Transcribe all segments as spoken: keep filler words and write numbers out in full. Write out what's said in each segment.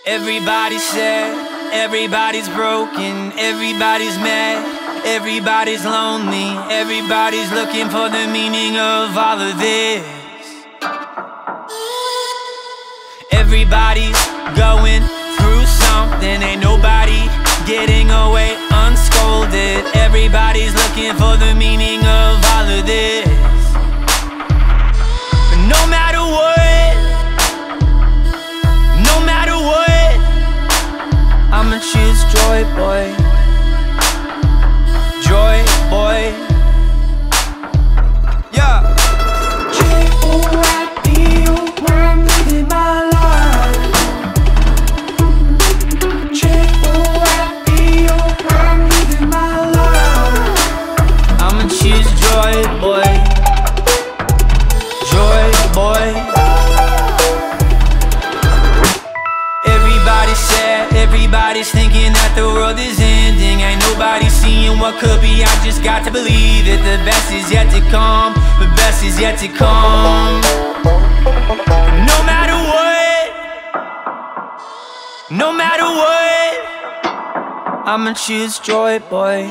Everybody's sad, everybody's broken, everybody's mad, everybody's lonely, everybody's looking for the meaning of all of this. Everybody's going through something, ain't nobody getting away unscolded. Everybody's looking for the meaning of all of this. But no matter what, no matter what, I'ma choose joy, boy. Joy, boy. Yeah. J O I D O, where I'm living my life. J O I D O, where I'm living my life. I'ma choose joy, boy. Joy, boy. Everybody's sad, everybody's thinking that the world is ending. Ain't nobody seeing what could be, I just got to believe that the best is yet to come. The best is yet to come. No matter what, no matter what, I'ma choose joy, boy.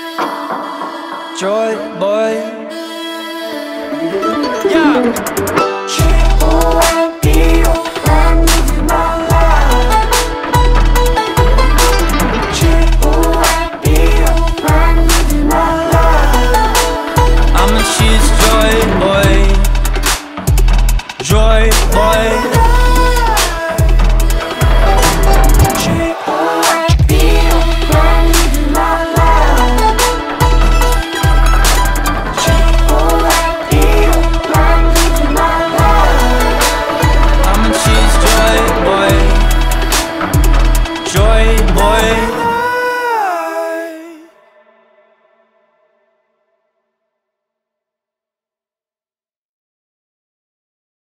Joy, boy. Yeah.